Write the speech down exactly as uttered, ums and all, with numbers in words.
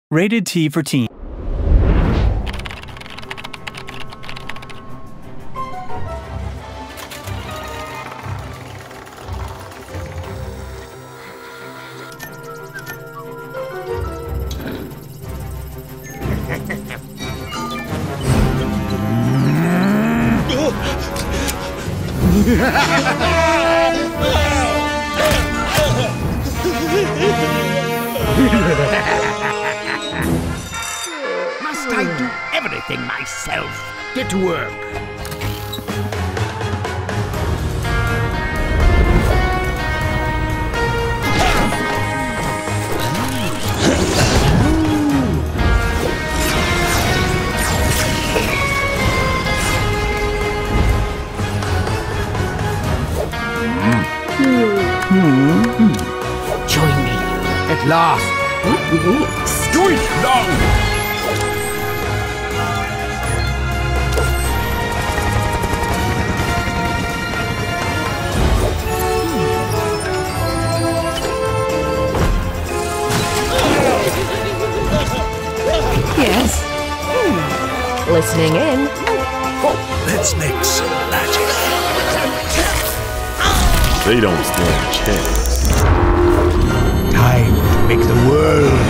Rated T for teen. Must I do everything myself? Get to work. Join me. At last. Durchlang! Yes. Hmm. Listening in. Let's make some magic. They don't stand a chance. Time to make the world